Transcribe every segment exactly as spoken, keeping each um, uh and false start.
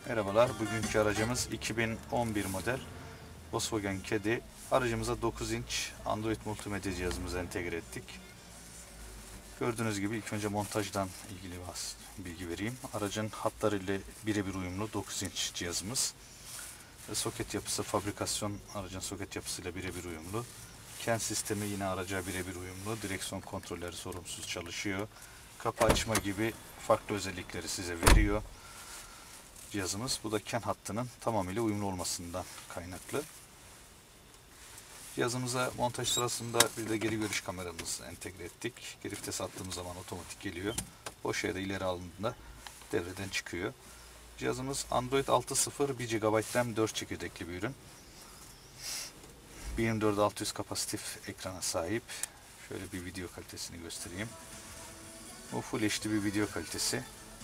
Merhabalar, bugünkü aracımız iki bin on bir model Volkswagen Caddy. Aracımıza dokuz inç Android multimedya cihazımızı entegre ettik. Gördüğünüz gibi ilk önce montajdan ilgili bilgi vereyim. Aracın hatlarıyla birebir uyumlu dokuz inç cihazımız. Soket yapısı, fabrikasyon aracın soket yapısıyla birebir uyumlu. CAN sistemi yine araca birebir uyumlu. Direksiyon kontrolleri sorunsuz çalışıyor. Kapı açma gibi farklı özellikleri size veriyor cihazımız. Bu da CAN hattının tamamıyla uyumlu olmasından kaynaklı. Cihazımıza montaj sırasında bir de geri görüş kameramızı entegre ettik. Geri vites attığımız zaman otomatik geliyor. Boş yerde ileri alındığında devreden çıkıyor. Cihazımız Android altı nokta sıfır bir gigabayt RAM dört çekirdekli bir ürün. bin yirmi dört altı yüz kapasitif ekrana sahip. Şöyle bir video kalitesini göstereyim. Bu Full H D bir video kalitesi.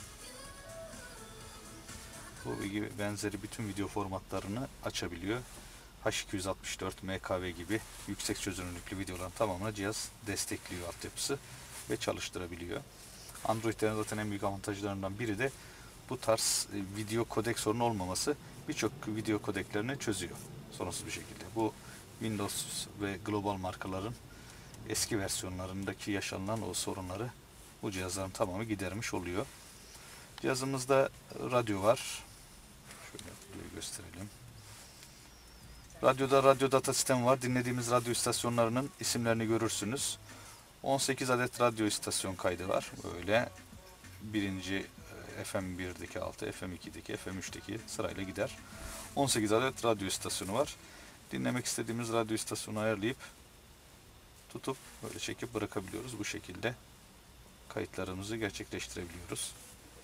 Bu gibi benzeri bütün video formatlarını açabiliyor. H iki yüz altmış dört, M K V gibi yüksek çözünürlüklü videoların tamamını cihaz destekliyor, altyapısı ve çalıştırabiliyor. Android'lerin zaten en büyük avantajlarından biri de bu tarz video kodek sorunu olmaması. Birçok video kodeklerini çözüyor sorunsuz bir şekilde. Bu Windows ve global markaların eski versiyonlarındaki yaşanılan o sorunları bu cihazların tamamı gidermiş oluyor. Cihazımızda radyo var. Şöyle gösterelim. Radyoda radyo data sistemi var. Dinlediğimiz radyo istasyonlarının isimlerini görürsünüz. on sekiz adet radyo istasyon kaydı var. Böyle birinci F M birdeki altı, F M ikideki, F M üçteki sırayla gider. on sekiz adet radyo istasyonu var. Dinlemek istediğimiz radyo istasyonu ayarlayıp tutup böyle çekip bırakabiliyoruz. Bu şekilde kayıtlarımızı gerçekleştirebiliyoruz.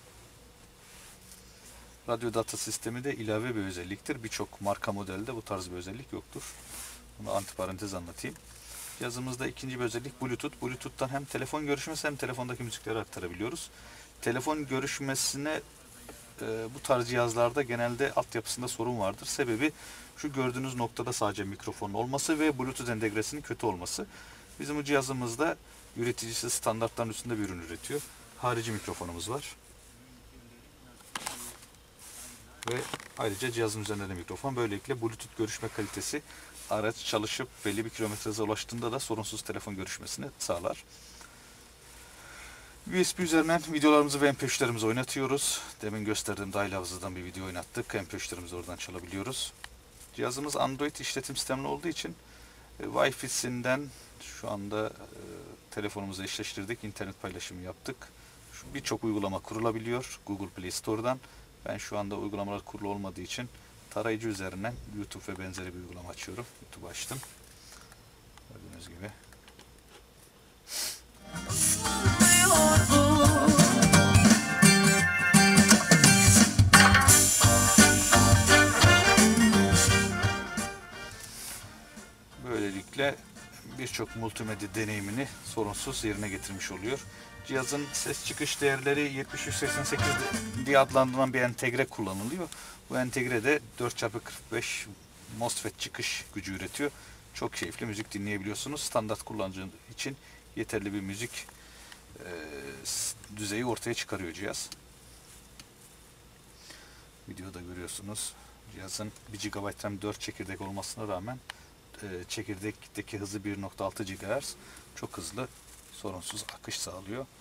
Radyo data sistemi de ilave bir özelliktir. Birçok marka modelde bu tarz bir özellik yoktur. Bunu antiparantez anlatayım. Cihazımızda ikinci bir özellik Bluetooth. Bluetooth'tan hem telefon görüşmesi hem telefondaki müzikleri aktarabiliyoruz. Telefon görüşmesine e, bu tarz cihazlarda genelde altyapısında sorun vardır. Sebebi şu gördüğünüz noktada sadece mikrofonun olması ve Bluetooth entegresinin kötü olması. Bizim bu cihazımızda üreticisi standartların üstünde bir ürün üretiyor. Harici mikrofonumuz var. Ve ayrıca cihazın üzerinde de mikrofon. Böylelikle Bluetooth görüşme kalitesi araç çalışıp belli bir kilometre hıza ulaştığında da sorunsuz telefon görüşmesini sağlar. U S B üzerinden videolarımızı ve M P üçlerimizi oynatıyoruz. Demin gösterdiğim dahil hafızadan bir video oynattık. M P üçlerimizi oradan çalabiliyoruz. Cihazımız Android işletim sistemli olduğu için e, Wi-Fi'sinden şu anda e, telefonumuza eşleştirdik. İnternet paylaşımı yaptık. Birçok uygulama kurulabiliyor Google Play Store'dan. Ben şu anda uygulamalar kurulu olmadığı için tarayıcı üzerinden YouTube ve benzeri bir uygulama açıyorum. YouTube açtım. Gördüğünüz gibi. Böylelikle birçok multimedya deneyimini sorunsuz yerine getirmiş oluyor. Cihazın ses çıkış değerleri yetmiş üç seksen sekiz diye adlandırılan bir entegre kullanılıyor. Bu entegre de dört çarpı kırk beş MOSFET çıkış gücü üretiyor. Çok keyifli müzik dinleyebiliyorsunuz. Standart kullanıcı için yeterli bir müzik e, düzeyi ortaya çıkarıyor cihaz. Videoda görüyorsunuz. Cihazın bir gigabayt RAM dört çekirdek olmasına rağmen çekirdekteki hızı bir nokta altı gigahertz, çok hızlı sorunsuz akış sağlıyor.